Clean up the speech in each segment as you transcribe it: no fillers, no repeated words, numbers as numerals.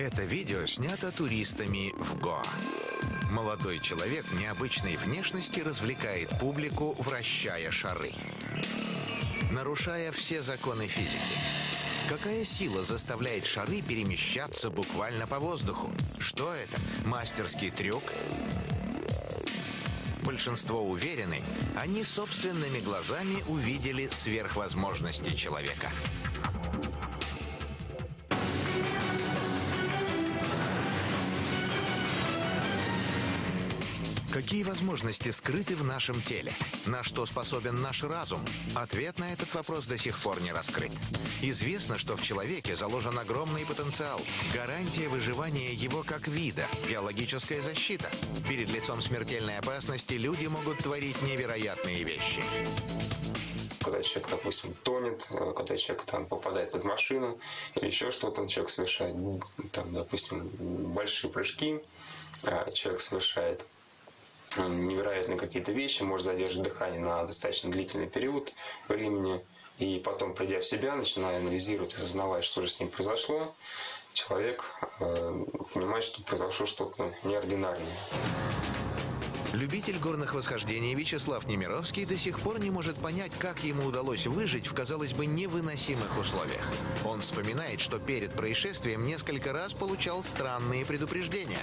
Это видео снято туристами в Гоа. Молодой человек необычной внешности развлекает публику, вращая шары, нарушая все законы физики. Какая сила заставляет шары перемещаться буквально по воздуху? Что это? Мастерский трюк? Большинство уверены, они собственными глазами увидели сверхвозможности человека. Какие возможности скрыты в нашем теле? На что способен наш разум? Ответ на этот вопрос до сих пор не раскрыт. Известно, что в человеке заложен огромный потенциал, гарантия выживания его как вида, биологическая защита. Перед лицом смертельной опасности люди могут творить невероятные вещи. Когда человек, допустим, тонет, когда человек попадает под машину или еще что-то, человек совершает, допустим, большие прыжки, человек совершает невероятные какие-то вещи, может задержать дыхание на достаточно длительный период времени, и потом, придя в себя, начиная анализировать, осознавать, что же с ним произошло, человек понимает, что произошло что-то неординарное. Любитель горных восхождений Вячеслав Немировский до сих пор не может понять, как ему удалось выжить в, казалось бы, невыносимых условиях. Он вспоминает, что перед происшествием несколько раз получал странные предупреждения.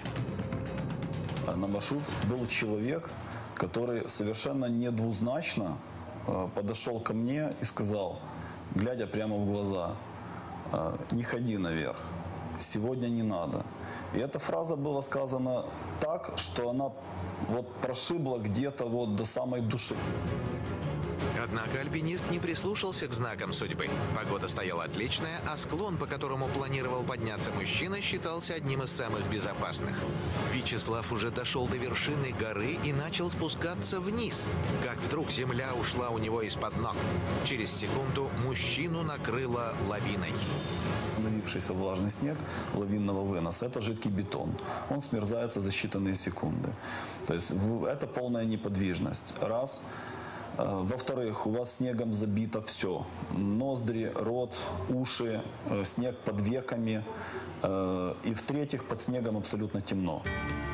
На маршрут был человек, который совершенно недвузначно подошел ко мне и сказал, глядя прямо в глаза: «Не ходи наверх, сегодня не надо». И эта фраза была сказана так, что она прошибла где-то до самой души. Однако альпинист не прислушался к знакам судьбы. Погода стояла отличная, а склон, по которому планировал подняться мужчина, считался одним из самых безопасных. Вячеслав уже дошел до вершины горы и начал спускаться вниз, как вдруг земля ушла у него из-под ног. Через секунду мужчину накрыло лавиной. Становившийся влажный снег лавинного выноса – это жидкий бетон. Он смерзается за считанные секунды. То есть это полная неподвижность. Раз. Во-вторых, у вас снегом забито все. Ноздри, рот, уши, снег под веками. И в-третьих, под снегом абсолютно темно.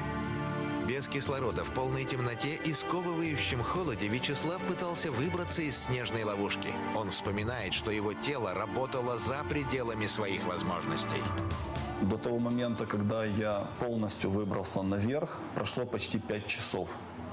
Без кислорода, в полной темноте и сковывающем холоде Вячеслав пытался выбраться из снежной ловушки. Он вспоминает, что его тело работало за пределами своих возможностей. До того момента, когда я полностью выбрался наверх, прошло почти 5 часов.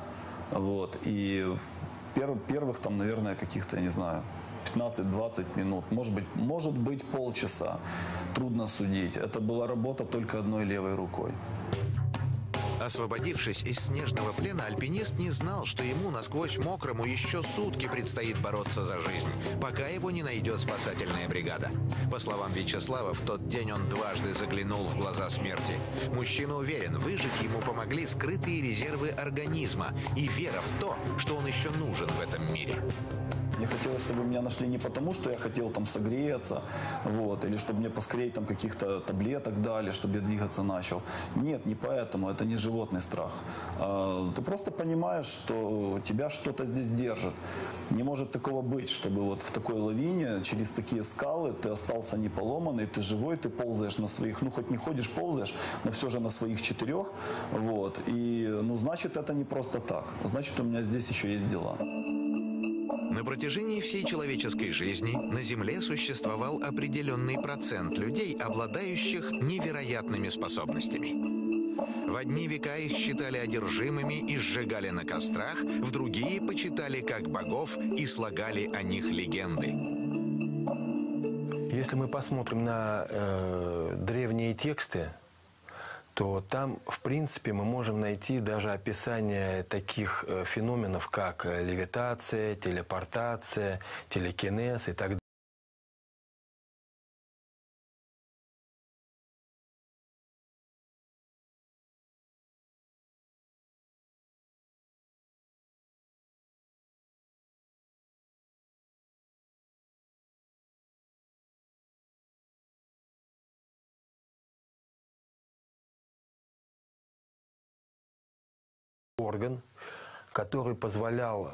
И первых наверное, каких-то, я не знаю, 15-20 минут, может быть полчаса. Трудно судить. Это была работа только одной левой рукой. Освободившись из снежного плена, альпинист не знал, что ему, насквозь мокрому, еще сутки предстоит бороться за жизнь, пока его не найдет спасательная бригада. По словам Вячеслава, в тот день он дважды заглянул в глаза смерти. Мужчина уверен, выжить ему помогли скрытые резервы организма и вера в то, что он еще нужен в этом мире. Мне хотелось, чтобы меня нашли не потому, что я хотел согреться, или чтобы мне поскорее каких-то таблеток дали, чтобы я двигаться начал. Нет, не поэтому, это не животный страх. Ты просто понимаешь, что тебя что-то здесь держит. Не может такого быть, чтобы в такой лавине, через такие скалы, ты остался не поломанный, ты живой, ты ползаешь на своих, хоть не ходишь, ползаешь, но все же на своих 4. И, значит, это не просто так. Значит, у меня здесь еще есть дела. На протяжении всей человеческой жизни на Земле существовал определенный процент людей, обладающих невероятными способностями. В одни века их считали одержимыми и сжигали на кострах, в другие почитали как богов и слагали о них легенды. Если мы посмотрим на древние тексты, то там, в принципе, мы можем найти даже описание таких феноменов, как левитация, телепортация, телекинез и так далее. Орган, который позволял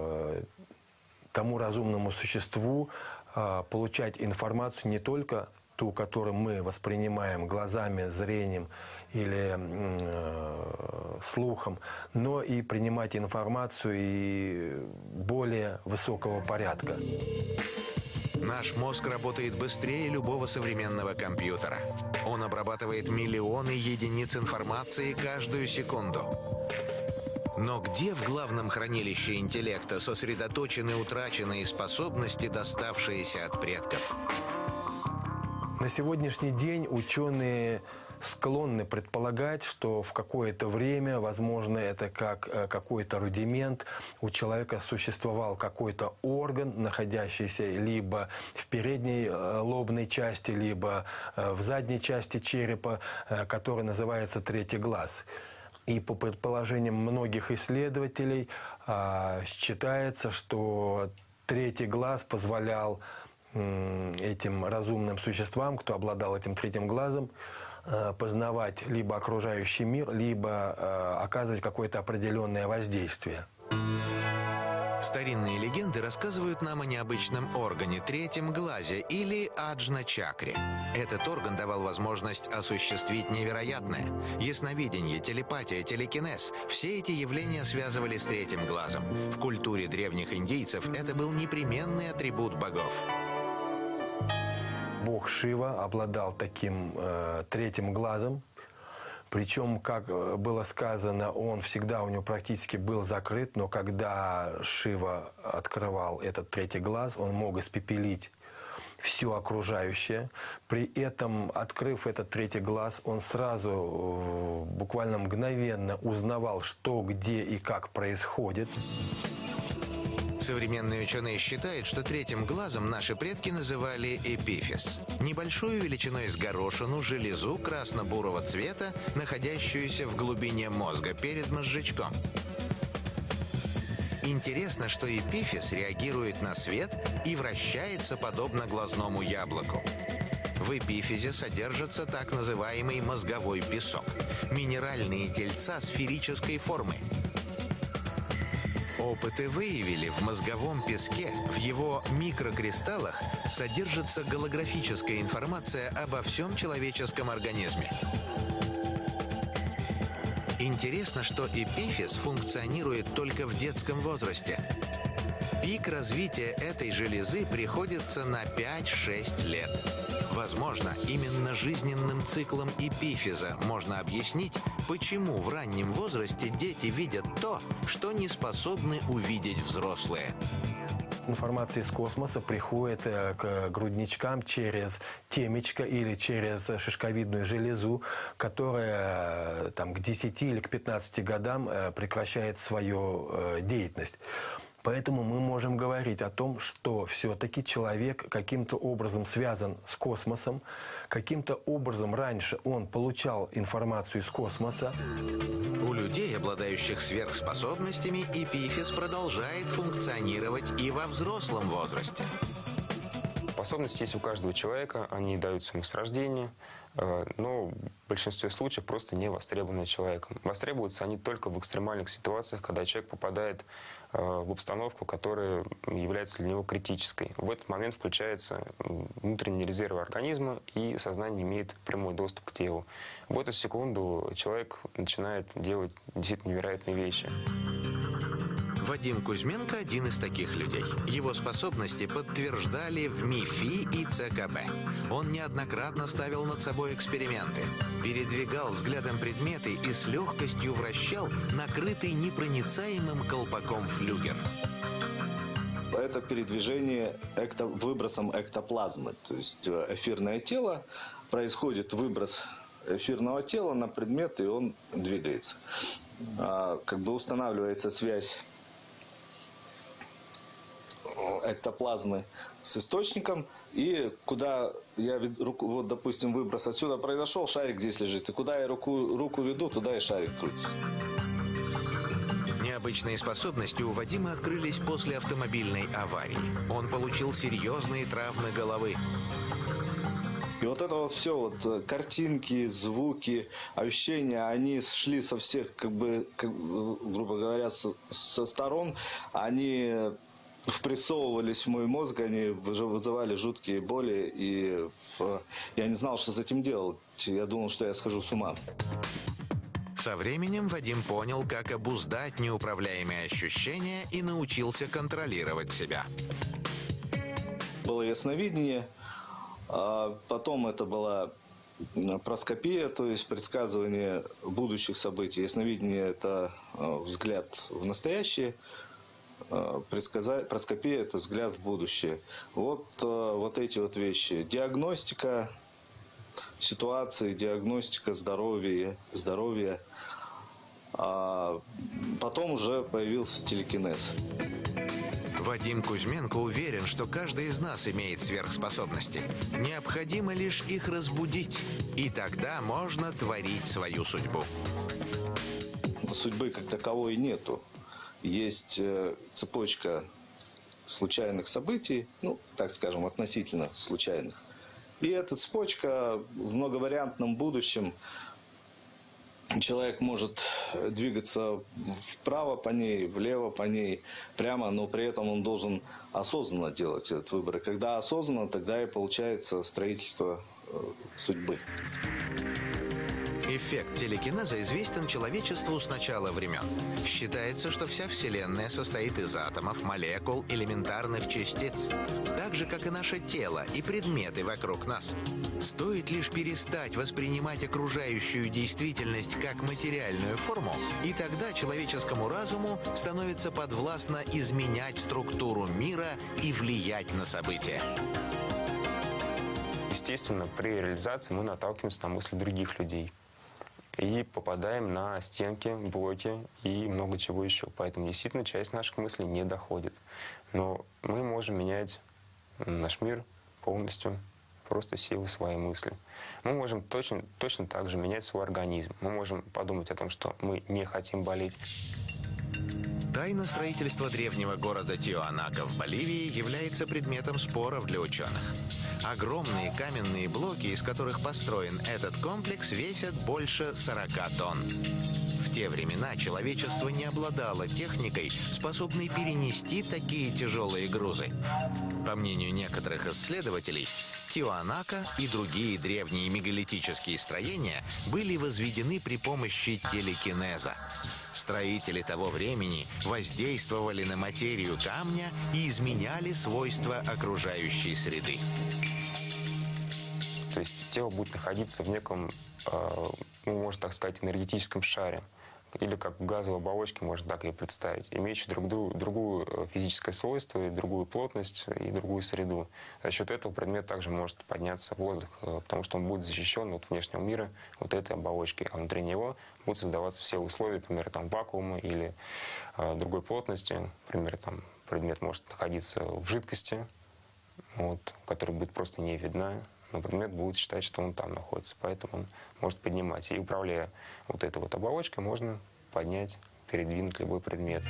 тому разумному существу получать информацию не только ту, которую мы воспринимаем глазами, зрением или слухом, но и принимать информацию и более высокого порядка. Наш мозг работает быстрее любого современного компьютера. Он обрабатывает миллионы единиц информации каждую секунду. Но где в главном хранилище интеллекта сосредоточены утраченные способности, доставшиеся от предков? На сегодняшний день ученые склонны предполагать, что в какое-то время, возможно, это как какой-то рудимент, у человека существовал какой-то орган, находящийся либо в передней лобной части, либо в задней части черепа, который называется третий глаз. И по предположениям многих исследователей считается, что третий глаз позволял этим разумным существам, кто обладал этим третьим глазом, познавать либо окружающий мир, либо оказывать какое-то определенное воздействие. Старинные легенды рассказывают нам о необычном органе, третьем глазе или аджна-чакре. Этот орган давал возможность осуществить невероятное. Ясновидение, телепатия, телекинез – все эти явления связывали с третьим глазом. В культуре древних индейцев это был непременный атрибут богов. Бог Шива обладал таким третьим глазом. Причем, как было сказано, он всегда у него практически был закрыт, но когда Шива открывал этот третий глаз, он мог испепелить все окружающее. При этом, открыв этот третий глаз, он сразу, буквально мгновенно узнавал, что, где и как происходит. Современные ученые считают, что третьим глазом наши предки называли эпифиз. Небольшую величиной с горошину железу красно-бурого цвета, находящуюся в глубине мозга перед мозжечком. Интересно, что эпифиз реагирует на свет и вращается подобно глазному яблоку. В эпифизе содержится так называемый мозговой песок – минеральные тельца сферической формы. Опыты выявили, в мозговом песке, в его микрокристаллах, содержится голографическая информация обо всем человеческом организме. Интересно, что эпифиз функционирует только в детском возрасте. Пик развития этой железы приходится на 5-6 лет. Возможно, именно жизненным циклом эпифиза можно объяснить, почему в раннем возрасте дети видят то, что не способны увидеть взрослые. Информация из космоса приходит к грудничкам через темечко или через шишковидную железу, которая там, к 10 или к 15 годам прекращает свою деятельность. Поэтому мы можем говорить о том, что все-таки человек каким-то образом связан с космосом, каким-то образом раньше он получал информацию из космоса. У людей, обладающих сверхспособностями, эпифиз продолжает функционировать и во взрослом возрасте. Способности есть у каждого человека, они даются ему с рождения, но в большинстве случаев просто не востребованы человеком. Востребуются они только в экстремальных ситуациях, когда человек попадает в обстановку, которая является для него критической. В этот момент включаются внутренние резервы организма, и сознание имеет прямой доступ к телу. В эту секунду человек начинает делать действительно невероятные вещи. Вадим Кузьменко – один из таких людей. Его способности подтверждали в МИФИ и ЦКБ. Он неоднократно ставил над собой эксперименты. Передвигал взглядом предметы и с легкостью вращал накрытый непроницаемым колпаком флюгер. Это передвижение выбросом эктоплазмы. То есть эфирное тело, происходит выброс эфирного тела на предмет, и он двигается. Как бы устанавливается связь эктоплазмы с источником, и куда я вот, допустим, выброс отсюда произошел, шарик здесь лежит, и куда я руку веду, туда и шарик крутится. Необычные способности у Вадима открылись после автомобильной аварии. Он получил серьезные травмы головы. И вот это вот все, вот картинки, звуки, ощущения, они шли со всех, грубо говоря, со сторон. Они впрессовывались в мой мозг, они уже вызывали жуткие боли, и я не знал, что с этим делать. Я думал, что я схожу с ума. Со временем Вадим понял, как обуздать неуправляемые ощущения и научился контролировать себя. Было ясновидение, а потом это была проскопия, то есть предсказывание будущих событий. Ясновидение – это взгляд в настоящее, проскопия – это взгляд в будущее. Вот эти вот вещи. Диагностика ситуации, диагностика здоровья. А потом уже появился телекинез. Вадим Кузьменко уверен, что каждый из нас имеет сверхспособности. Необходимо лишь их разбудить, и тогда можно творить свою судьбу. Судьбы как таковой нету. Есть цепочка случайных событий, так скажем, относительно случайных. И эта цепочка в многовариантном будущем. Человек может двигаться вправо по ней, влево по ней, прямо, но при этом он должен осознанно делать этот выбор. И когда осознанно, тогда и получается строительство судьбы. Эффект телекинеза известен человечеству с начала времен. Считается, что вся Вселенная состоит из атомов, молекул, элементарных частиц. Так же, как и наше тело и предметы вокруг нас. Стоит лишь перестать воспринимать окружающую действительность как материальную форму, и тогда человеческому разуму становится подвластно изменять структуру мира и влиять на события. Естественно, при реализации мы наталкиваемся на мысли других людей. И попадаем на стенки, блоки и много чего еще. Поэтому действительно часть наших мыслей не доходит. Но мы можем менять наш мир полностью, просто силой своей мысли. Мы можем точно так же менять свой организм. Мы можем подумать о том, что мы не хотим болеть. Тайна строительства древнего города Тиуанака в Боливии является предметом споров для ученых. Огромные каменные блоки, из которых построен этот комплекс, весят больше 40 тонн. В те времена человечество не обладало техникой, способной перенести такие тяжелые грузы. По мнению некоторых исследователей, Тиуанака и другие древние мегалитические строения были возведены при помощи телекинеза. Строители того времени воздействовали на материю камня и изменяли свойства окружающей среды. То есть тело будет находиться в неком, можно так сказать, энергетическом шаре. Или как в газовой оболочке, можно так ее представить, имеющие другую физическое свойство, и другую плотность и другую среду. За счет этого предмет также может подняться в воздух, потому что он будет защищен от внешнего мира вот этой оболочки, а внутри него будут создаваться все условия, например, вакуума или другой плотности. Например, предмет может находиться в жидкости, которая будет просто не видна. Но предмет будет считать, что он там находится, поэтому он может поднимать. И управляя вот этой оболочкой, можно поднять, передвинуть любой предмет.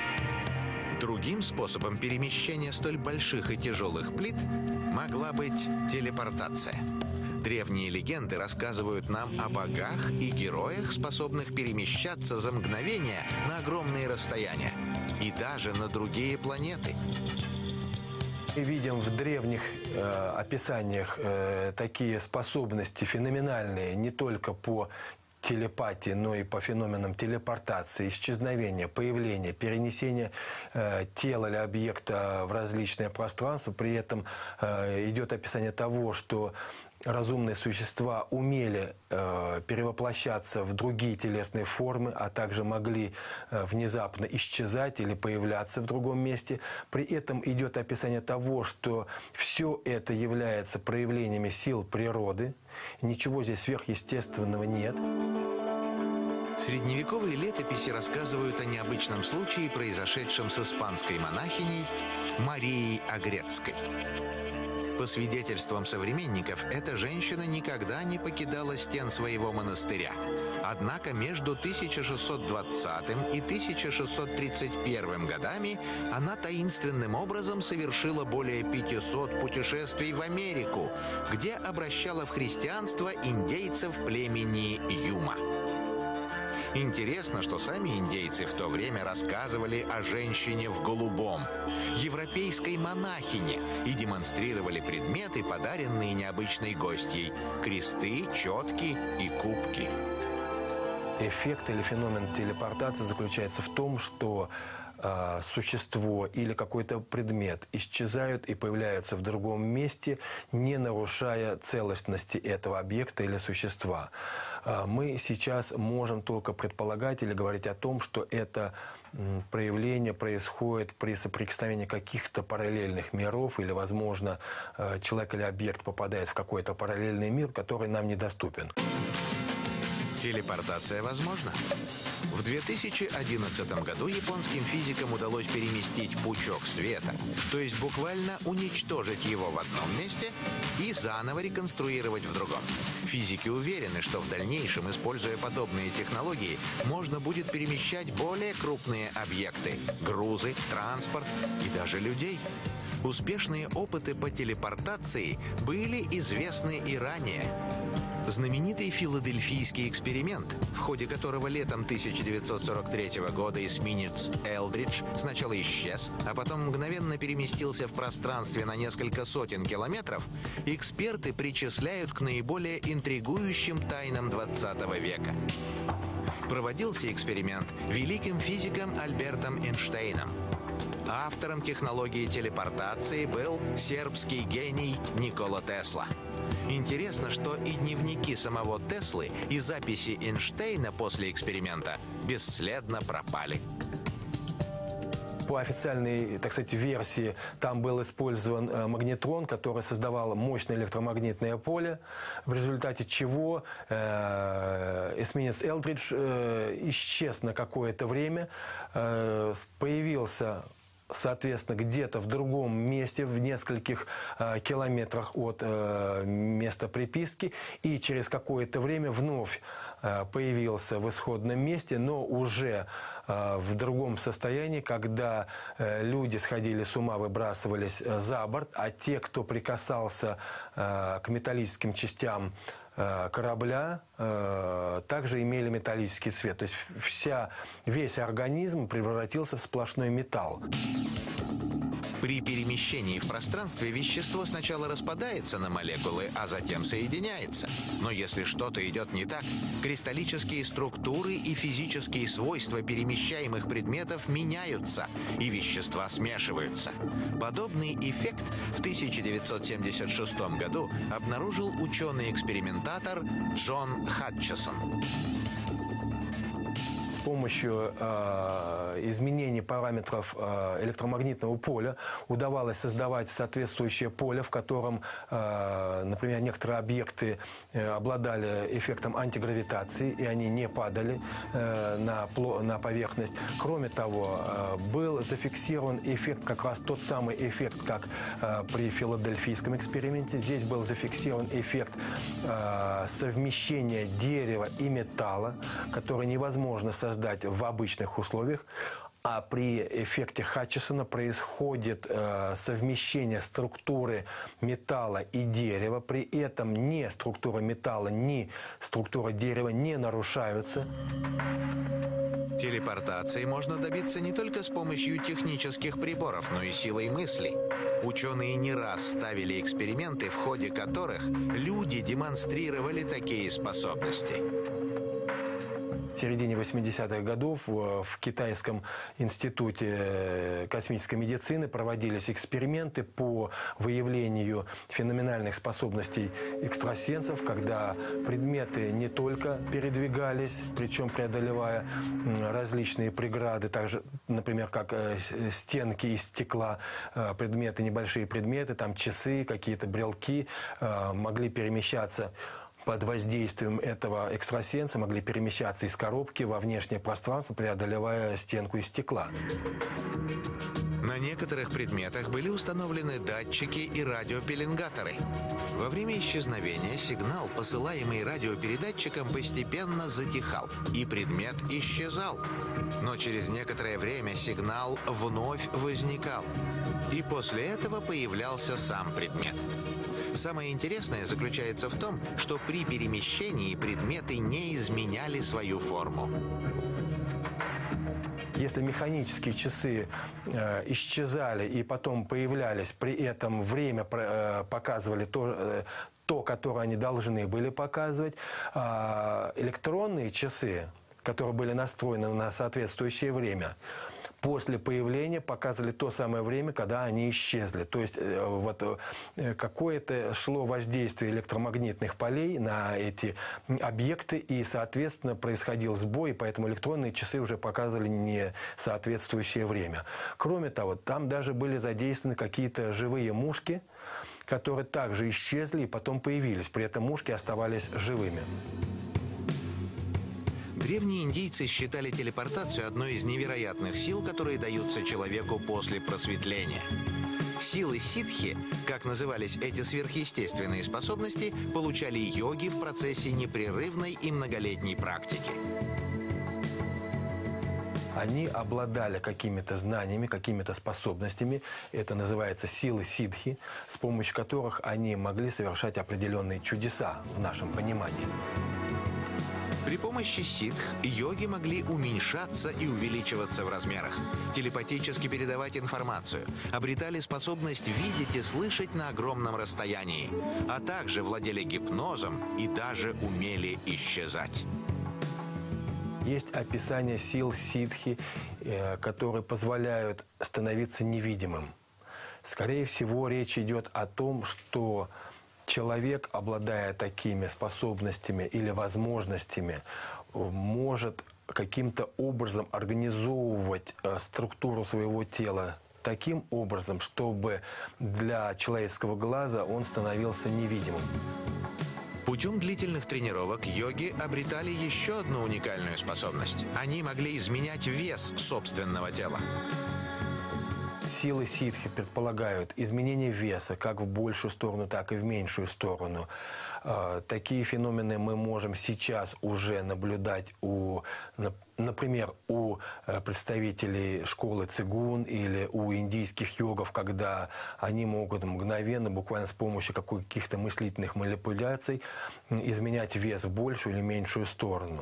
Другим способом перемещения столь больших и тяжелых плит могла быть телепортация. Древние легенды рассказывают нам о богах и героях, способных перемещаться за мгновение на огромные расстояния и даже на другие планеты. Мы видим в древних описаниях такие способности феноменальные не только по телепатии, но и по феноменам телепортации, исчезновения, появления, перенесения тела или объекта в различное пространство. При этом идет описание того, что разумные существа умели перевоплощаться в другие телесные формы, а также могли внезапно исчезать или появляться в другом месте. При этом идет описание того, что все это является проявлениями сил природы. Ничего здесь сверхъестественного нет. Средневековые летописи рассказывают о необычном случае, произошедшем с испанской монахиней Марией Огрецкой. По свидетельствам современников, эта женщина никогда не покидала стен своего монастыря. Однако между 1620 и 1631 годами она таинственным образом совершила более 500 путешествий в Америку, где обращала в христианство индейцев племени Юма. Интересно, что сами индейцы в то время рассказывали о женщине в голубом, европейской монахине, и демонстрировали предметы, подаренные необычной гостьей – кресты, четки и кубки. Эффект или феномен телепортации заключается в том, что существо или какой-то предмет исчезают и появляются в другом месте, не нарушая целостности этого объекта или существа. Мы сейчас можем только предполагать или говорить о том, что это проявление происходит при соприкосновении каких-то параллельных миров, или, возможно, человек или объект попадает в какой-то параллельный мир, который нам недоступен. Телепортация возможна. В 2011 году японским физикам удалось переместить пучок света, то есть буквально уничтожить его в одном месте и заново реконструировать в другом. Физики уверены, что в дальнейшем, используя подобные технологии, можно будет перемещать более крупные объекты – грузы, транспорт и даже людей. Успешные опыты по телепортации были известны и ранее. Знаменитый филадельфийский эксперимент, в ходе которого летом 1943 года эсминец «Элдридж» сначала исчез, а потом мгновенно переместился в пространстве на несколько сотен километров, эксперты причисляют к наиболее интригующим тайнам 20 века. Проводился эксперимент великим физиком Альбертом Эйнштейном. Автором технологии телепортации был сербский гений Никола Тесла. Интересно, что и дневники самого Теслы, и записи Эйнштейна после эксперимента бесследно пропали. По официальной, так сказать, версии, там был использован магнетрон, который создавал мощное электромагнитное поле, в результате чего эсминец «Элдридж» исчез на какое-то время, появился, соответственно, где-то в другом месте, в нескольких километрах от места приписки, и через какое-то время вновь появился в исходном месте, но уже в другом состоянии, когда люди сходили с ума, выбрасывались за борт, а те, кто прикасался к металлическим частям корабля, также имели металлический цвет. То есть весь организм превратился в сплошной металл. При перемещении в пространстве вещество сначала распадается на молекулы, а затем соединяется. Но если что-то идет не так, кристаллические структуры и физические свойства перемещаемых предметов меняются, и вещества смешиваются. Подобный эффект в 1976 году обнаружил ученый-экспериментатор Джон Хатчесон. С помощью изменений параметров электромагнитного поля удавалось создавать соответствующее поле, в котором, например, некоторые объекты обладали эффектом антигравитации, и они не падали на поверхность. Кроме того, был зафиксирован эффект, как раз тот самый эффект, как при филадельфийском эксперименте. Здесь был зафиксирован эффект совмещения дерева и металла, который невозможно создать в обычных условиях, а при эффекте Хатчесона происходит совмещение структуры металла и дерева, при этом ни структура металла, ни структура дерева не нарушаются. Телепортации можно добиться не только с помощью технических приборов, но и силой мысли. Ученые не раз ставили эксперименты, в ходе которых люди демонстрировали такие способности. В середине 80-х годов в Китайском институте космической медицины проводились эксперименты по выявлению феноменальных способностей экстрасенсов, когда предметы не только передвигались, причем преодолевая различные преграды, также, например, как стенки из стекла, предметы, небольшие предметы, там часы, какие-то брелки могли перемещаться под воздействием этого экстрасенса, могли перемещаться из коробки во внешнее пространство, преодолевая стенку из стекла. На некоторых предметах были установлены датчики и радиопеленгаторы. Во время исчезновения сигнал, посылаемый радиопередатчиком, постепенно затихал, и предмет исчезал. Но через некоторое время сигнал вновь возникал, и после этого появлялся сам предмет. Самое интересное заключается в том, что при перемещении предметы не изменяли свою форму. Если механические часы исчезали и потом появлялись, при этом время показывали то, которое они должны были показывать, электронные часы, которые были настроены на соответствующее время, после появления показывали то самое время, когда они исчезли. То есть вот какое-то шло воздействие электромагнитных полей на эти объекты, и, соответственно, происходил сбой, поэтому электронные часы уже показывали не соответствующее время. Кроме того, там даже были задействованы какие-то живые мушки, которые также исчезли и потом появились. При этом мушки оставались живыми. Древние индийцы считали телепортацию одной из невероятных сил, которые даются человеку после просветления. Силы ситхи, как назывались эти сверхъестественные способности, получали йоги в процессе непрерывной и многолетней практики. Они обладали какими-то знаниями, какими-то способностями. Это называется силы ситхи, с помощью которых они могли совершать определенные чудеса в нашем понимании. При помощи ситх йоги могли уменьшаться и увеличиваться в размерах, телепатически передавать информацию, обретали способность видеть и слышать на огромном расстоянии, а также владели гипнозом и даже умели исчезать. Есть описание сил ситхи, которые позволяют становиться невидимым. Скорее всего, речь идет о том, что человек, обладая такими способностями или возможностями, может каким-то образом организовывать структуру своего тела таким образом, чтобы для человеческого глаза он становился невидимым. Путем длительных тренировок йоги обретали еще одну уникальную способность. Они могли изменять вес собственного тела. Силы ситхи предполагают изменение веса как в большую сторону, так и в меньшую сторону. Такие феномены мы можем сейчас уже наблюдать, например, у представителей школы цигун или у индийских йогов, когда они могут мгновенно, буквально с помощью каких-то мыслительных манипуляций, изменять вес в большую или меньшую сторону.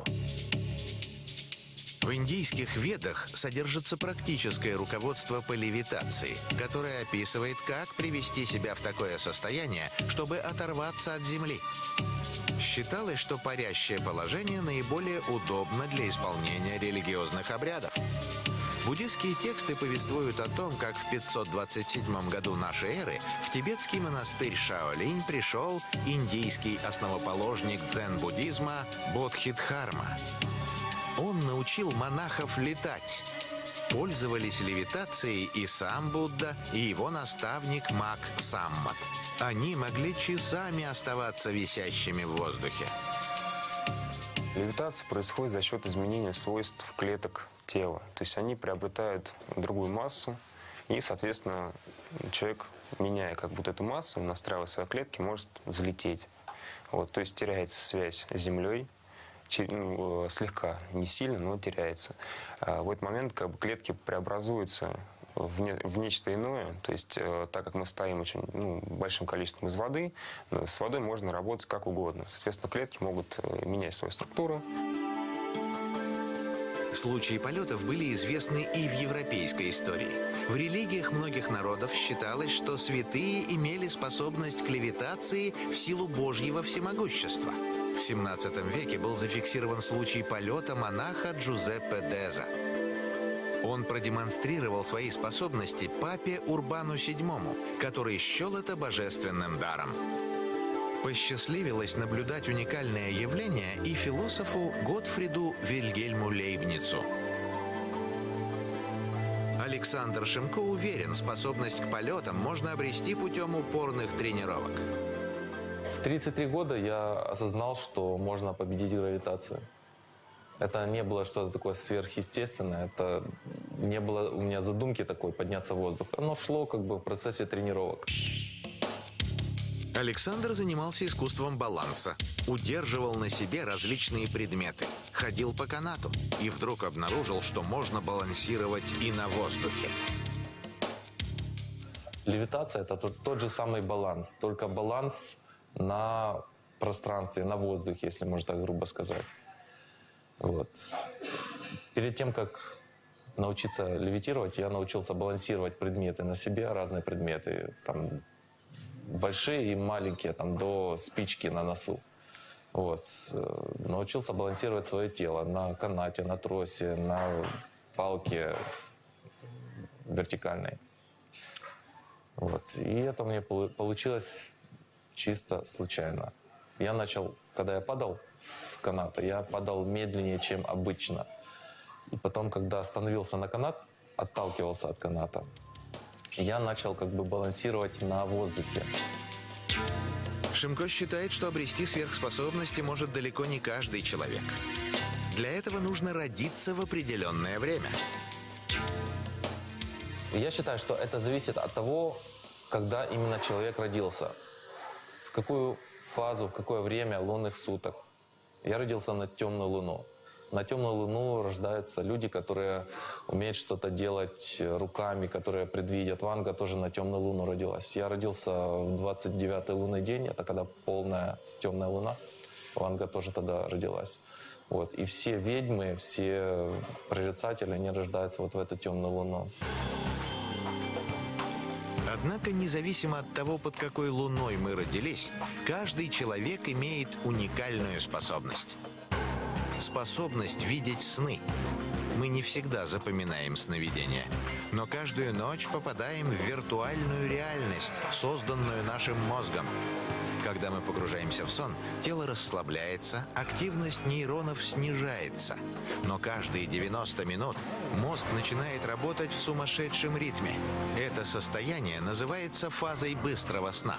В индийских ведах содержится практическое руководство по левитации, которое описывает, как привести себя в такое состояние, чтобы оторваться от земли. Считалось, что парящее положение наиболее удобно для исполнения религиозных обрядов. Буддистские тексты повествуют о том, как в 527 году нашей эры в тибетский монастырь Шаолинь пришел индийский основоположник дзен-буддизма Бодхидхарма. Он научил монахов летать. Пользовались левитацией и сам Будда, и его наставник маг Саммат. Они могли часами оставаться висящими в воздухе. Левитация происходит за счет изменения свойств клеток тела. То есть они приобретают другую массу, и, соответственно, человек, меняя как будто эту массу, настраивая свои клетки, может взлететь. Вот, то есть теряется связь с Землей. Слегка, не сильно, но теряется. В этот момент как бы клетки преобразуются в нечто иное. То есть, так как мы стоим очень большим количеством из воды, с водой можно работать как угодно. Соответственно, клетки могут менять свою структуру. Случаи полетов были известны и в европейской истории. В религиях многих народов считалось, что святые имели способность к левитации в силу Божьего всемогущества. В XVII веке был зафиксирован случай полета монаха Джузеппе Деза. Он продемонстрировал свои способности папе Урбану VII, который счел это божественным даром. Посчастливилось наблюдать уникальное явление и философу Готфриду Вильгельму Лейбницу. Александр Шимко уверен, способность к полетам можно обрести путем упорных тренировок. В 33 года я осознал, что можно победить гравитацию. Это не было что-то такое сверхъестественное, это не было у меня задумки такой подняться в воздух. Оно шло как бы в процессе тренировок. Александр занимался искусством баланса, удерживал на себе различные предметы, ходил по канату и вдруг обнаружил, что можно балансировать и на воздухе. Левитация – это тот же самый баланс, только баланс на пространстве, на воздухе, если можно так грубо сказать. Вот. Перед тем, как научиться левитировать, я научился балансировать предметы на себе, разные предметы, там, большие и маленькие, там, до спички на носу. Вот. Научился балансировать свое тело на канате, на тросе, на палке вертикальной. Вот. И это мне получилось чисто случайно. Я начал, когда я падал с каната, я падал медленнее, чем обычно. И потом, когда становился на канат, отталкивался от каната, я начал как бы балансировать на воздухе. Шимко считает, что обрести сверхспособности может далеко не каждый человек. Для этого нужно родиться в определенное время. Я считаю, что это зависит от того, когда именно человек родился, в какую фазу, в какое время лунных суток. Я родился на темную луну. На темную луну рождаются люди, которые умеют что-то делать руками, которые предвидят. Ванга тоже на темную луну родилась. Я родился в 29-й лунный день, это когда полная темная луна. Ванга тоже тогда родилась. Вот. И все ведьмы, все прорицатели, они рождаются вот в эту темную луну. Однако, независимо от того, под какой луной мы родились, каждый человек имеет уникальную способность. Способность видеть сны. Мы не всегда запоминаем сновидения, но каждую ночь попадаем в виртуальную реальность, созданную нашим мозгом. Когда мы погружаемся в сон, тело расслабляется, активность нейронов снижается. Но каждые 90 минут мозг начинает работать в сумасшедшем ритме. Это состояние называется фазой быстрого сна.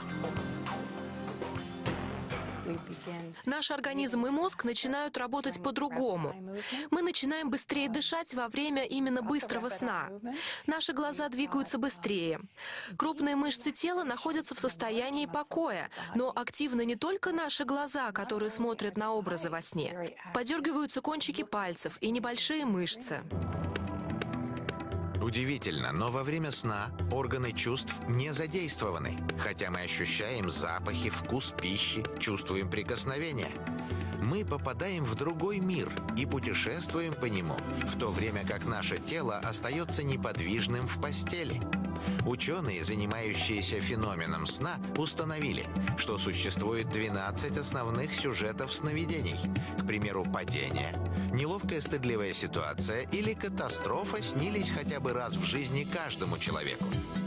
Наш организм и мозг начинают работать по-другому. Мы начинаем быстрее дышать во время именно быстрого сна. Наши глаза двигаются быстрее. Крупные мышцы тела находятся в состоянии покоя, но активны не только наши глаза, которые смотрят на образы во сне. Подергиваются кончики пальцев и небольшие мышцы. Удивительно, но во время сна органы чувств не задействованы, хотя мы ощущаем запахи, вкус пищи, чувствуем прикосновения. Мы попадаем в другой мир и путешествуем по нему, в то время как наше тело остается неподвижным в постели. Ученые, занимающиеся феноменом сна, установили, что существует 12 основных сюжетов сновидений. К примеру, падение, неловкая стыдливая ситуация или катастрофа снились хотя бы раз в жизни каждому человеку.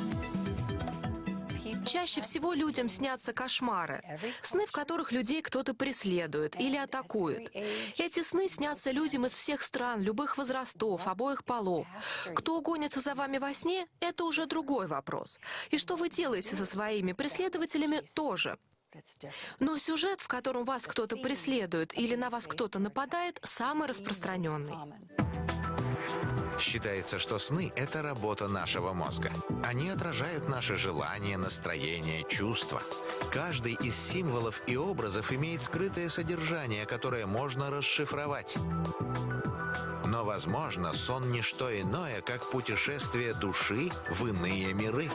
Чаще всего людям снятся кошмары. Сны, в которых людей кто-то преследует или атакует. Эти сны снятся людям из всех стран, любых возрастов, обоих полов. Кто гонится за вами во сне, это уже другой вопрос. И что вы делаете со своими преследователями, тоже. Но сюжет, в котором вас кто-то преследует или на вас кто-то нападает, самый распространенный. Считается, что сны – это работа нашего мозга. Они отражают наши желания, настроения, чувства. Каждый из символов и образов имеет скрытое содержание, которое можно расшифровать. Но, возможно, сон – не что иное, как путешествие души в иные миры.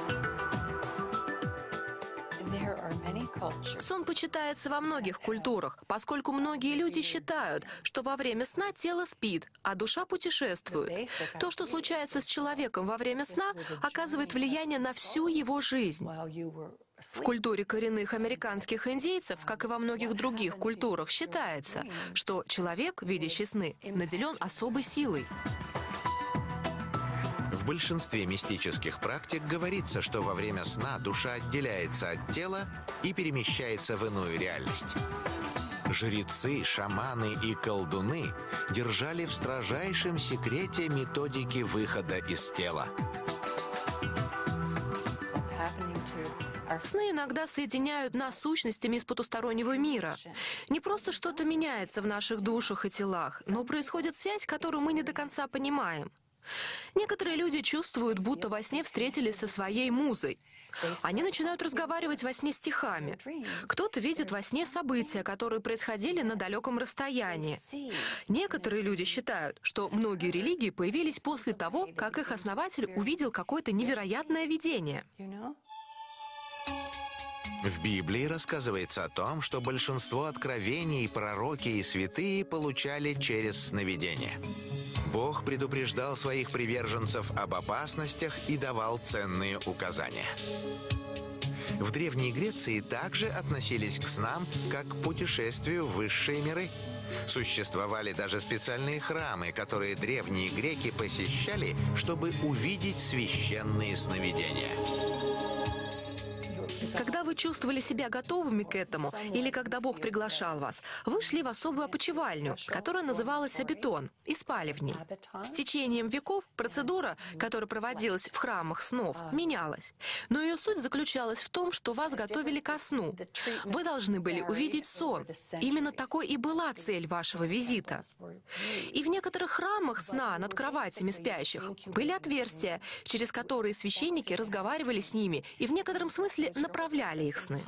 Сон почитается во многих культурах, поскольку многие люди считают, что во время сна тело спит, а душа путешествует. То, что случается с человеком во время сна, оказывает влияние на всю его жизнь. В культуре коренных американских индейцев, как и во многих других культурах, считается, что человек, видящий сны, наделен особой силой. В большинстве мистических практик говорится, что во время сна душа отделяется от тела и перемещается в иную реальность. Жрецы, шаманы и колдуны держали в строжайшем секрете методики выхода из тела. Сны иногда соединяют нас с сущностями из потустороннего мира. Не просто что-то меняется в наших душах и телах, но происходит связь, которую мы не до конца понимаем. Некоторые люди чувствуют, будто во сне встретились со своей музой. Они начинают разговаривать во сне стихами. Кто-то видит во сне события, которые происходили на далеком расстоянии. Некоторые люди считают, что многие религии появились после того, как их основатель увидел какое-то невероятное видение. В Библии рассказывается о том, что большинство откровений пророки и святые получали через сновидения. Бог предупреждал своих приверженцев об опасностях и давал ценные указания. В Древней Греции также относились к снам как к путешествию в высшие миры. Существовали даже специальные храмы, которые древние греки посещали, чтобы увидеть священные сновидения. Когда вы чувствовали себя готовыми к этому, или когда Бог приглашал вас, вы шли в особую опочивальню, которая называлась абитон, и спали в ней. С течением веков процедура, которая проводилась в храмах снов, менялась. Но ее суть заключалась в том, что вас готовили ко сну. Вы должны были увидеть сон. Именно такой и была цель вашего визита. И в некоторых храмах сна над кроватями спящих были отверстия, через которые священники разговаривали с ними и в некотором смысле направляли их сны.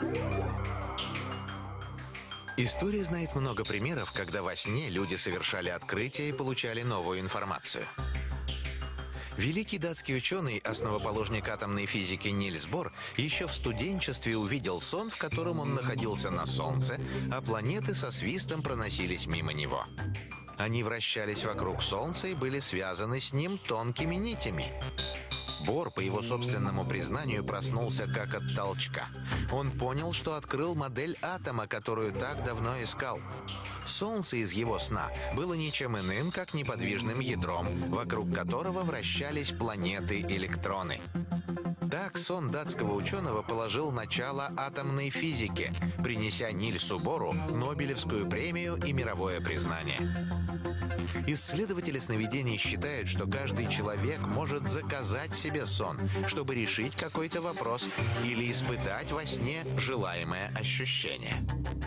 История знает много примеров, когда во сне люди совершали открытия и получали новую информацию. Великий датский ученый, основоположник атомной физики Нильс Бор, еще в студенчестве увидел сон, в котором он находился на Солнце, а планеты со свистом проносились мимо него. Они вращались вокруг Солнца и были связаны с ним тонкими нитями. Бор, по его собственному признанию, проснулся как от толчка. Он понял, что открыл модель атома, которую так давно искал. Солнце из его сна было ничем иным, как неподвижным ядром, вокруг которого вращались планеты-электроны. Так сон датского ученого положил начало атомной физике, принеся Нильсу Бору Нобелевскую премию и мировое признание. Исследователи сновидений считают, что каждый человек может заказать себе сон, чтобы решить какой-то вопрос или испытать во сне желаемое ощущение.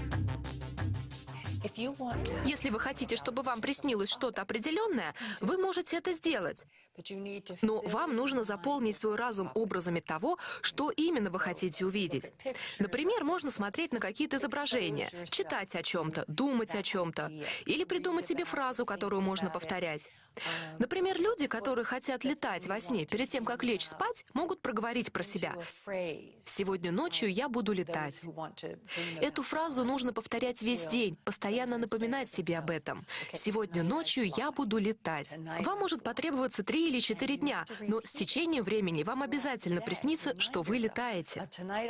Если вы хотите, чтобы вам приснилось что-то определенное, вы можете это сделать. Но вам нужно заполнить свой разум образами того, что именно вы хотите увидеть. Например, можно смотреть на какие-то изображения, читать о чем-то, думать о чем-то, или придумать себе фразу, которую можно повторять. Например, люди, которые хотят летать во сне, перед тем, как лечь спать, могут проговорить про себя: «Сегодня ночью я буду летать». Эту фразу нужно повторять весь день, постоянно напоминать себе об этом. «Сегодня ночью я буду летать». Вам может потребоваться 3 или 4 дня, но с течением времени вам обязательно приснится, что вы летаете.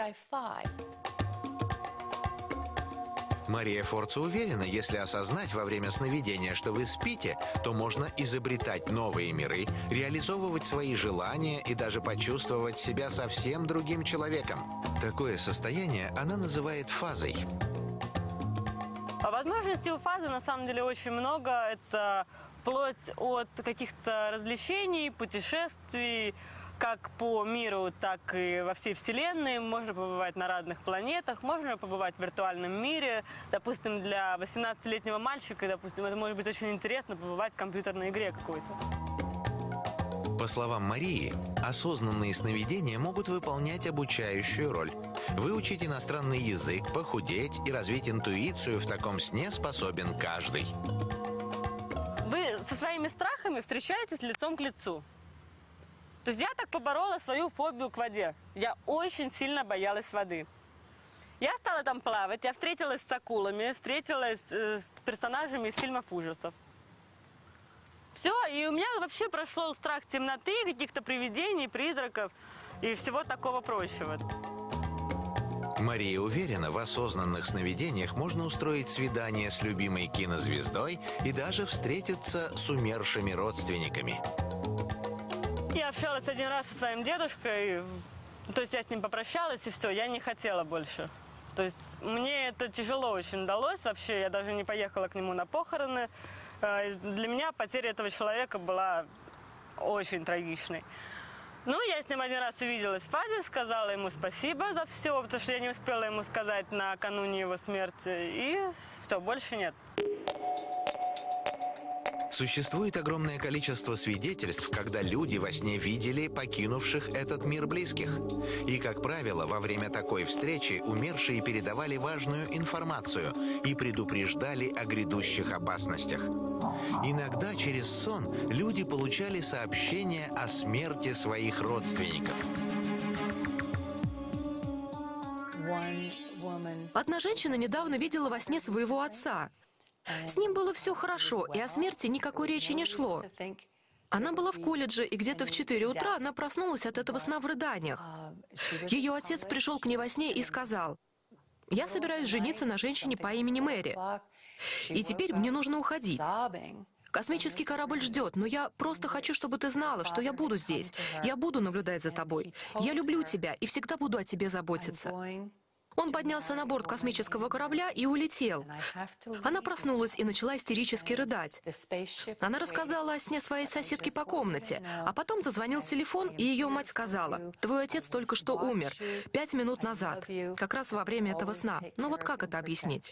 Мария Форца уверена, если осознать во время сновидения, что вы спите, то можно изобретать новые миры, реализовывать свои желания и даже почувствовать себя совсем другим человеком. Такое состояние она называет фазой. Возможностей у фазы на самом деле очень много. Это вплоть от каких-то развлечений, путешествий, как по миру, так и во всей Вселенной. Можно побывать на разных планетах, можно побывать в виртуальном мире. Допустим, для 18-летнего мальчика, допустим, это может быть очень интересно побывать в компьютерной игре какой-то. По словам Марии, осознанные сновидения могут выполнять обучающую роль. Выучить иностранный язык, похудеть и развить интуицию в таком сне способен каждый. Вы со своими страхами встречаетесь лицом к лицу. То есть я так поборола свою фобию к воде. Я очень сильно боялась воды. Я стала там плавать, я встретилась с акулами, встретилась с персонажами из фильмов ужасов. Все, и у меня вообще прошел страх темноты, каких-то привидений, призраков и всего такого прочего. Мария уверена, в осознанных сновидениях можно устроить свидание с любимой кинозвездой и даже встретиться с умершими родственниками. Я общалась один раз со своим дедушкой, то есть я с ним попрощалась, и все, я не хотела больше. То есть мне это тяжело очень далось вообще, я даже не поехала к нему на похороны. Для меня потеря этого человека была очень трагичной. Ну, я с ним один раз увиделась в фазе, сказала ему спасибо за все, потому что я не успела ему сказать накануне его смерти, и все, больше нет. Существует огромное количество свидетельств, когда люди во сне видели покинувших этот мир близких. И, как правило, во время такой встречи умершие передавали важную информацию и предупреждали о грядущих опасностях. Иногда через сон люди получали сообщения о смерти своих родственников. Одна женщина недавно видела во сне своего отца. С ним было все хорошо, и о смерти никакой речи не шло. Она была в колледже, и где-то в 4 утра она проснулась от этого сна в рыданиях. Ее отец пришел к ней во сне и сказал: «Я собираюсь жениться на женщине по имени Мэри, и теперь мне нужно уходить. Космический корабль ждет, но я просто хочу, чтобы ты знала, что я буду здесь. Я буду наблюдать за тобой. Я люблю тебя и всегда буду о тебе заботиться». Он поднялся на борт космического корабля и улетел. Она проснулась и начала истерически рыдать. Она рассказала о сне своей соседки по комнате, а потом зазвонил телефон, и ее мать сказала: «Твой отец только что умер, 5 минут назад, как раз во время этого сна». Ну вот как это объяснить?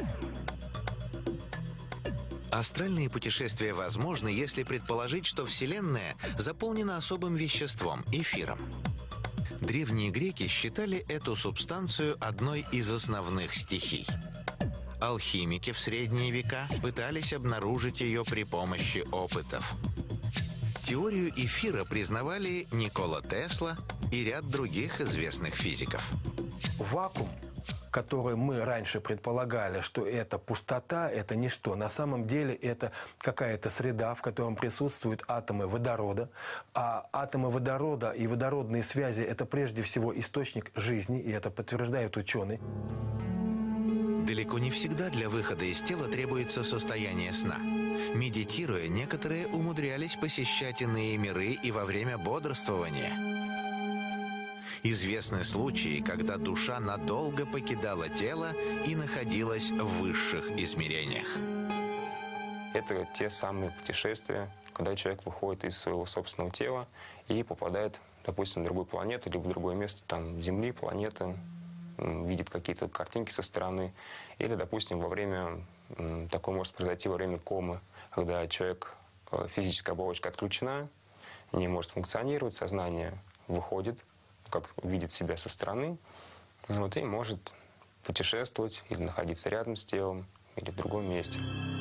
Астральные путешествия возможны, если предположить, что Вселенная заполнена особым веществом – эфиром. Древние греки считали эту субстанцию одной из основных стихий. Алхимики в средние века пытались обнаружить ее при помощи опытов. Теорию эфира признавали Никола Тесла и ряд других известных физиков. Вакуум, который мы раньше предполагали, что это пустота, это ничто. На самом деле это какая-то среда, в которой присутствуют атомы водорода. А атомы водорода и водородные связи – это прежде всего источник жизни, и это подтверждают ученые. Далеко не всегда для выхода из тела требуется состояние сна. Медитируя, некоторые умудрялись посещать иные миры и во время бодрствования. Известны случаи, когда душа надолго покидала тело и находилась в высших измерениях. Это те самые путешествия, когда человек выходит из своего собственного тела и попадает, допустим, на другую планету, либо в другое место, там, Земли, планеты, видит какие-то картинки со стороны. Или, допустим, во время, такое может произойти во время комы, когда человек, физическая оболочка отключена, не может функционировать, сознание выходит, как видит себя со стороны, вот, и может путешествовать или находиться рядом с телом, или в другом месте.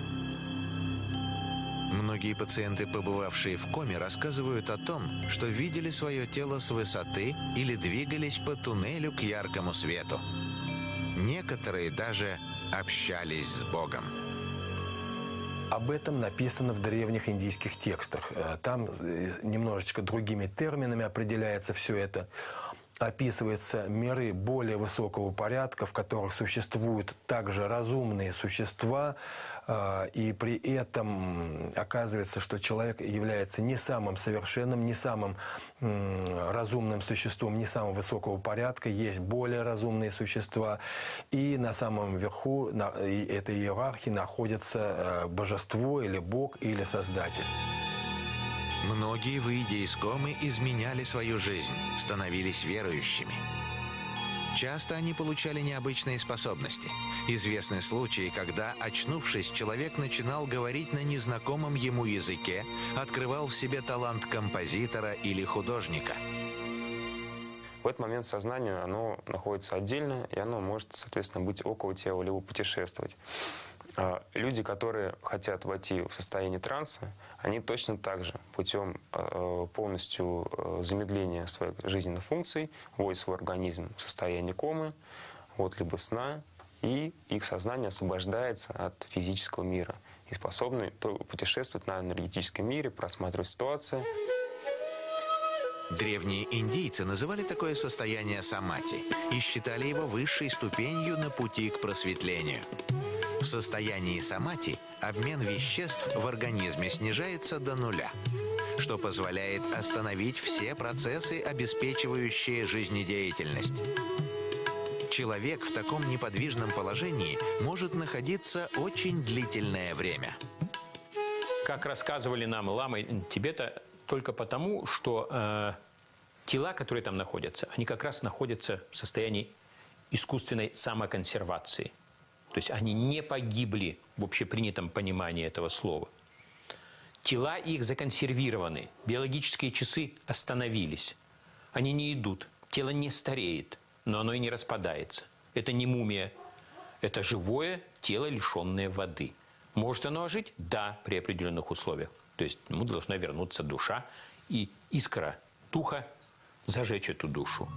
Многие пациенты, побывавшие в коме, рассказывают о том, что видели свое тело с высоты или двигались по туннелю к яркому свету. Некоторые даже общались с Богом. Об этом написано в древних индийских текстах. Там немножечко другими терминами определяется все это. Описываются миры более высокого порядка, в которых существуют также разумные существа, и при этом оказывается, что человек является не самым совершенным, не самым разумным существом, не самого высокого порядка. Есть более разумные существа, и на самом верху этой иерархии находится божество или Бог или Создатель. Многие, выйдя из комы, изменяли свою жизнь, становились верующими. Часто они получали необычные способности. Известны случаи, когда, очнувшись, человек начинал говорить на незнакомом ему языке, открывал в себе талант композитора или художника. В этот момент сознание, оно находится отдельно, и оно может, соответственно, быть около тела, либо путешествовать. Люди, которые хотят войти в состояние транса, они точно так же путем полностью замедления своих жизненных функций вводят свой организм в состояние комы, вот, либо сна, и их сознание освобождается от физического мира и способны путешествовать на энергетическом мире, просматривать ситуации. Древние индийцы называли такое состояние самати и считали его высшей ступенью на пути к просветлению. В состоянии самати обмен веществ в организме снижается до нуля, что позволяет остановить все процессы, обеспечивающие жизнедеятельность. Человек в таком неподвижном положении может находиться очень длительное время. Как рассказывали нам ламы Тибета, только потому, что тела, которые там находятся, они как раз находятся в состоянии искусственной самоконсервации. То есть они не погибли в общепринятом понимании этого слова. Тела их законсервированы, биологические часы остановились. Они не идут, тело не стареет, но оно и не распадается. Это не мумия, это живое тело, лишенное воды. Может оно ожить? Да, при определенных условиях. То есть ему должна вернуться душа и искра духа зажечь эту душу.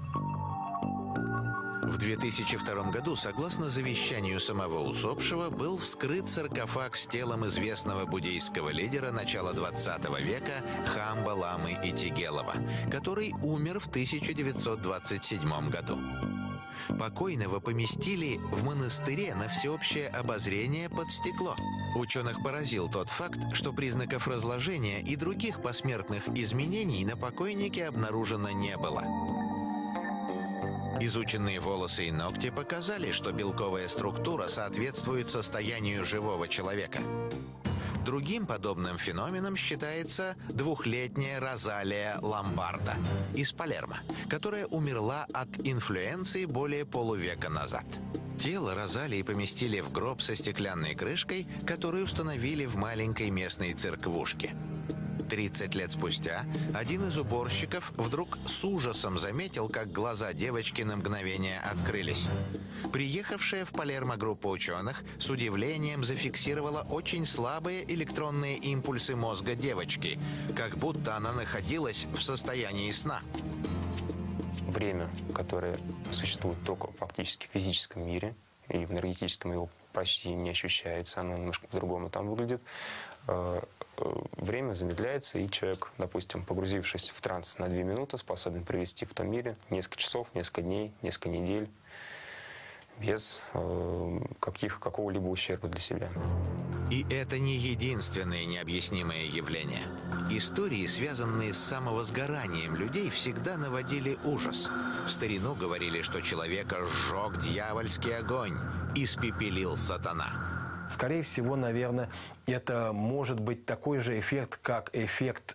В 2002 году, согласно завещанию самого усопшего, был вскрыт саркофаг с телом известного буддийского лидера начала 20 века Хамба Ламы Итигелова, который умер в 1927 году. Покойного поместили в монастыре на всеобщее обозрение под стекло. Ученых поразил тот факт, что признаков разложения и других посмертных изменений на покойнике обнаружено не было. Изученные волосы и ногти показали, что белковая структура соответствует состоянию живого человека. Другим подобным феноменом считается двухлетняя Розалия Ломбарда из Палермо, которая умерла от инфлюенции более полувека назад. Тело Розалии поместили в гроб со стеклянной крышкой, которую установили в маленькой местной церквушке. 30 лет спустя один из уборщиков вдруг с ужасом заметил, как глаза девочки на мгновение открылись. Приехавшая в Палермо группа ученых с удивлением зафиксировала очень слабые электронные импульсы мозга девочки, как будто она находилась в состоянии сна. Время, которое существует только фактически в физическом мире, и в энергетическом его почти не ощущается, оно немножко по-другому там выглядит. Время замедляется, и человек, допустим, погрузившись в транс на 2 минуты, способен провести в том мире несколько часов, несколько дней, несколько недель без какого-либо ущерба для себя. И это не единственное необъяснимое явление. Истории, связанные с самовозгоранием людей, всегда наводили ужас. В старину говорили, что человека сжег дьявольский огонь, испепелил сатана. Скорее всего, наверное, это может быть такой же эффект, как эффект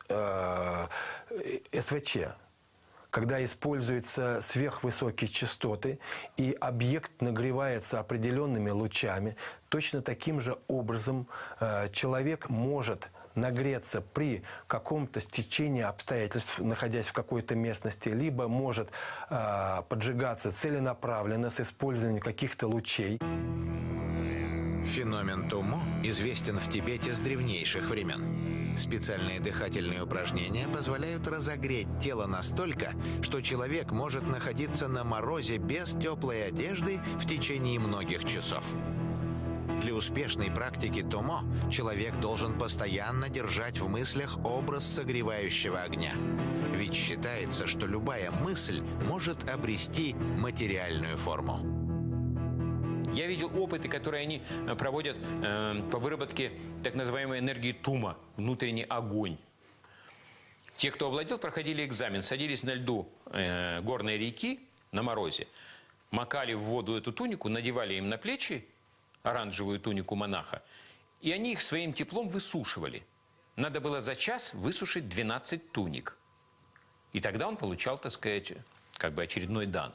СВЧ, когда используются сверхвысокие частоты, и объект нагревается определенными лучами. Точно таким же образом человек может нагреться при каком-то стечении обстоятельств, находясь в какой-то местности, либо может поджигаться целенаправленно с использованием каких-то лучей. Феномен Тумо известен в Тибете с древнейших времен. Специальные дыхательные упражнения позволяют разогреть тело настолько, что человек может находиться на морозе без теплой одежды в течение многих часов. Для успешной практики Тумо человек должен постоянно держать в мыслях образ согревающего огня. Ведь считается, что любая мысль может обрести материальную форму. Я видел опыты, которые они проводят по выработке так называемой энергии тума, внутренний огонь. Те, кто овладел, проходили экзамен, садились на льду горной реки на морозе, макали в воду эту тунику, надевали им на плечи оранжевую тунику монаха, и они их своим теплом высушивали. Надо было за час высушить 12 туник. И тогда он получал, так сказать, как бы очередной дан.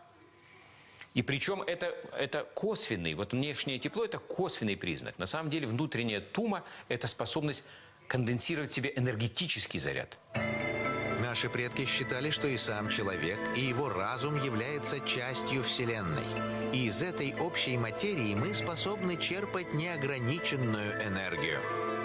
И причем это косвенный, вот внешнее тепло – это косвенный признак. На самом деле внутренняя тума – это способность конденсировать в себе энергетический заряд. Наши предки считали, что и сам человек, и его разум являются частью Вселенной. И из этой общей материи мы способны черпать неограниченную энергию.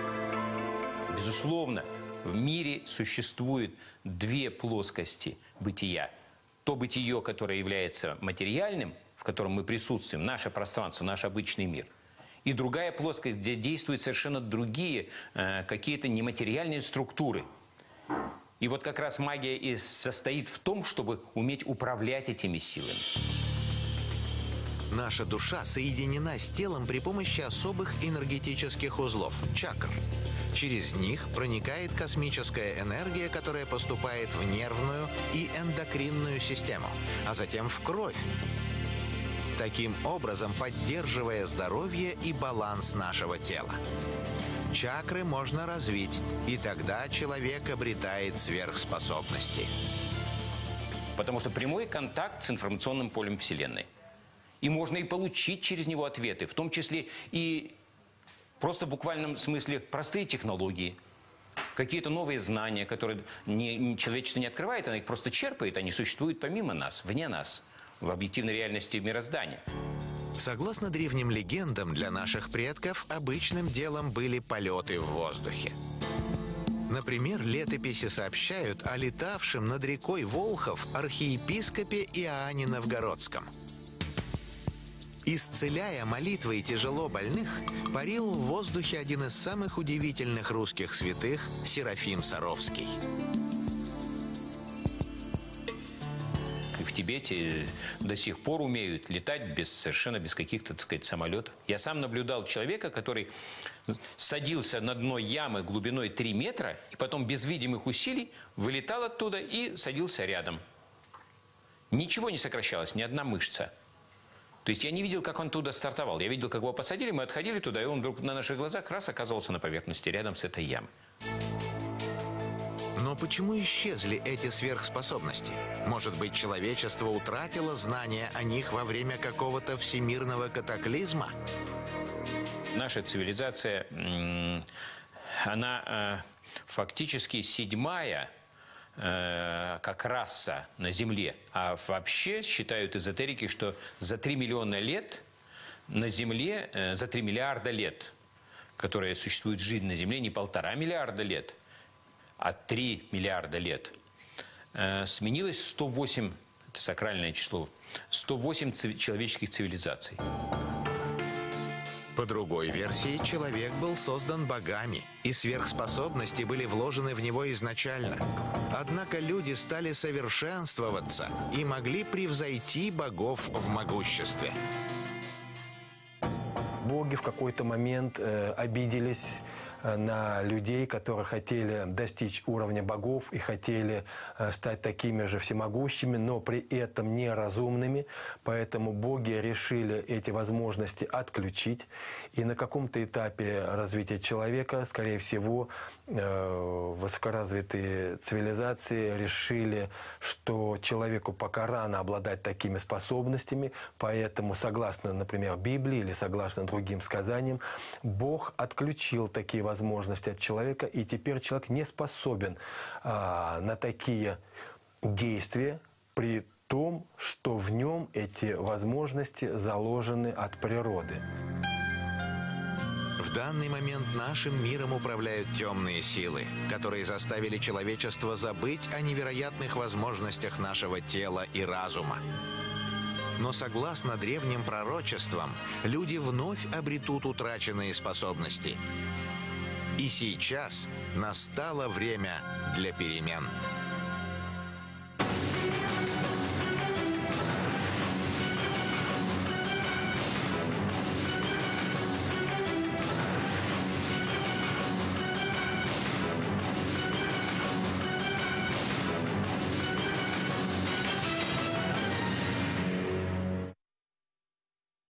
Безусловно, в мире существует 2 плоскости бытия. То бытие, которое является материальным, в котором мы присутствуем, наше пространство, наш обычный мир. И другая плоскость, где действуют совершенно другие какие-то нематериальные структуры. И вот как раз магия и состоит в том, чтобы уметь управлять этими силами. Наша душа соединена с телом при помощи особых энергетических узлов – чакр. Через них проникает космическая энергия, которая поступает в нервную и эндокринную систему, а затем в кровь. Таким образом, поддерживая здоровье и баланс нашего тела. Чакры можно развить, и тогда человек обретает сверхспособности. Потому что прямой контакт с информационным полем Вселенной. И можно и получить через него ответы, в том числе и просто в буквальном смысле простые технологии. какие-то новые знания, которые человечество не открывает, оно их просто черпает, они существуют помимо нас, вне нас, в объективной реальности мироздания. Согласно древним легендам, для наших предков обычным делом были полеты в воздухе. Например, летописи сообщают о летавшем над рекой Волхов архиепископе Иоанне Новгородском. Исцеляя молитвой тяжело больных, парил в воздухе один из самых удивительных русских святых – Серафим Саровский. В Тибете до сих пор умеют летать совершенно без каких-то, так сказать, самолетов. Я сам наблюдал человека, который садился на дно ямы глубиной 3 метра, и потом без видимых усилий вылетал оттуда и садился рядом. Ничего не сокращалось, ни одна мышца. То есть я не видел, как он туда стартовал. Я видел, как его посадили, мы отходили туда, и он вдруг на наших глазах раз оказался на поверхности, рядом с этой ямой. Но почему исчезли эти сверхспособности? Может быть, человечество утратило знания о них во время какого-то всемирного катаклизма? Наша цивилизация, она фактически 7-я как раса на Земле. А вообще считают эзотерики, что за 3 миллиона лет на Земле, за 3 миллиарда лет, которые существует жизнь на Земле, не 1,5 миллиарда лет, а 3 миллиарда лет, сменилось 108, это сакральное число, 108 человеческих цивилизаций. По другой версии, человек был создан богами, и сверхспособности были вложены в него изначально. Однако люди стали совершенствоваться и могли превзойти богов в могуществе. Боги в какой-то момент обиделись на людей, которые хотели достичь уровня богов и хотели стать такими же всемогущими, но при этом неразумными. Поэтому боги решили эти возможности отключить. И на каком-то этапе развития человека, скорее всего, высокоразвитые цивилизации решили, что человеку пока рано обладать такими способностями. Поэтому, согласно, например, Библии или согласно другим сказаниям, Бог отключил такие возможности от человека, и теперь человек не способен на такие действия, при том, что в нем эти возможности заложены от природы. В данный момент нашим миром управляют темные силы, которые заставили человечество забыть о невероятных возможностях нашего тела и разума. Но согласно древним пророчествам, люди вновь обретут утраченные способности. И сейчас настало время для перемен.